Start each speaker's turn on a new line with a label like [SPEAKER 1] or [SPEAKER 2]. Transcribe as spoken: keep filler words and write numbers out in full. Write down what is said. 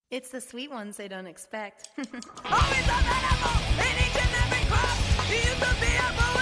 [SPEAKER 1] It's the sweet ones they don't expect.
[SPEAKER 2] Always available in each and every crop. He used to be a